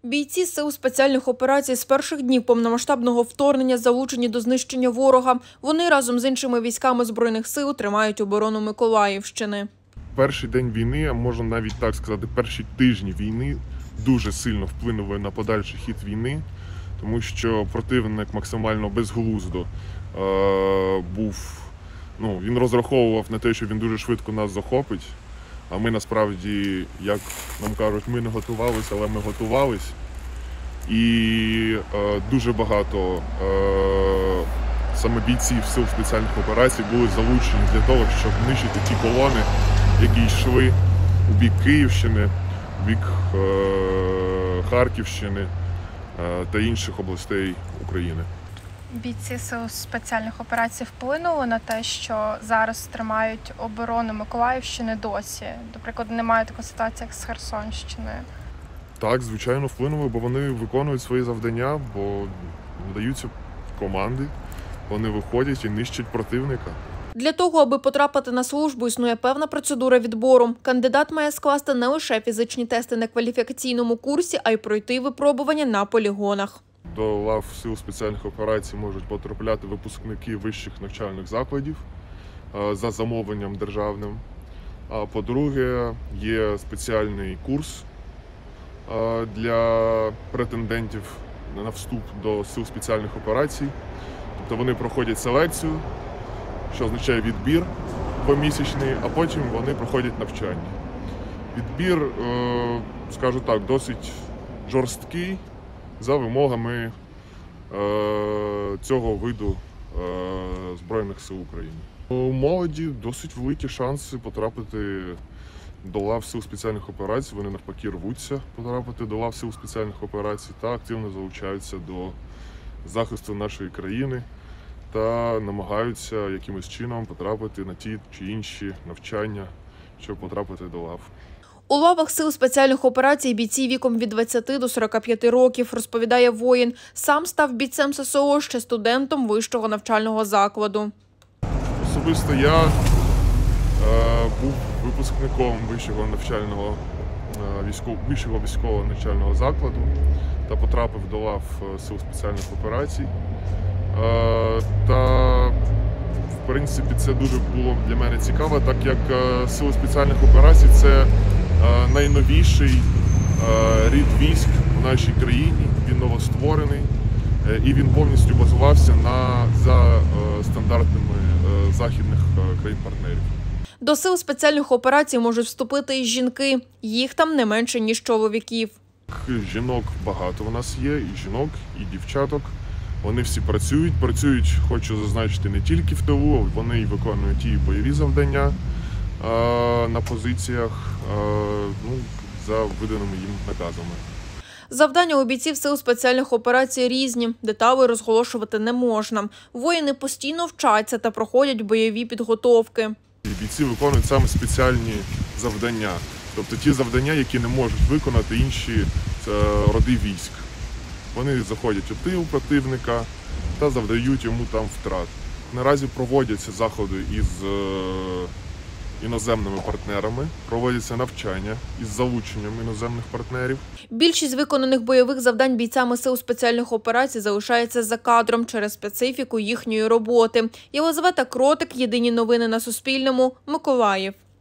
Бійці Сил спеціальних операцій з перших днів повномасштабного вторгнення залучені до знищення ворога. Вони разом з іншими військами Збройних сил тримають оборону Миколаївщини. Перший день війни, а можна навіть так сказати, перші тижні війни дуже сильно вплинули на подальший хід війни, тому що противник максимально безглуздо він розраховував на те, що він дуже швидко нас захопить. А ми насправді, як нам кажуть, ми не готувалися, але ми готувались. І дуже багато саме бійців Сил спеціальних операцій були залучені для того, щоб нищити ті колони, які йшли у бік Київщини, у бік Харківщини та інших областей України. Бійці Сил спеціальних операцій вплинули на те, що зараз тримають оборону Миколаївщини досі? До прикладу, немає такої ситуації, як з Херсонщиною. Так, звичайно, вплинули, бо вони виконують свої завдання, бо надаються команди, вони виходять і нищать противника. Для того, аби потрапити на службу, існує певна процедура відбору. Кандидат має скласти не лише фізичні тести на кваліфікаційному курсі, а й пройти випробування на полігонах. До лав Сил спеціальних операцій можуть потрапляти випускники вищих навчальних закладів за замовленням державним. А по-друге, є спеціальний курс для претендентів на вступ до Сил спеціальних операцій. Тобто вони проходять селекцію, що означає відбір помісячний, а потім вони проходять навчання. Відбір, скажу так, досить жорсткий за вимогами цього виду Збройних сил України. У молоді досить великі шанси потрапити до лав Сил спеціальних операцій. Вони навпаки рвуться потрапити до лав Сил спеціальних операцій та активно залучаються до захисту нашої країни та намагаються якимось чином потрапити на ті чи інші навчання, щоб потрапити до лав. У лавах Сил спеціальних операцій бійці віком від 20 до 45 років, розповідає воїн. Сам став бійцем ССО ще студентом вищого навчального закладу. Особисто я був випускником вищого військового навчального закладу та потрапив до лав Сил спеціальних операцій. Та, в принципі, це дуже було для мене цікаво, так як Сили спеціальних операцій – це найновіший рід військ в нашій країні, він новостворений і він повністю базувався за стандартами західних країн-партнерів. До Сил спеціальних операцій можуть вступити і жінки. Їх там не менше, ніж чоловіків. Жінок багато у нас є, і жінок, і дівчаток. Вони всі працюють, хочу зазначити, не тільки в тилу, вони й виконують і бойові завдання на позиціях за виданими їм наказами. Завдання у бійців Сил спеціальних операцій різні, деталі розголошувати не можна. Воїни постійно вчаться та проходять бойові підготовки. Бійці виконують саме спеціальні завдання, тобто ті завдання, які не можуть виконати інші роди військ. Вони заходять у тил противника та завдають йому там втрат. Наразі проводяться заходи із іноземними партнерами, проводяться навчання із залученням іноземних партнерів. Більшість виконаних бойових завдань бійцями Сил спеціальних операцій залишається за кадром через специфіку їхньої роботи. Єлизавета Кротик, Єдині новини на Суспільному, Миколаїв.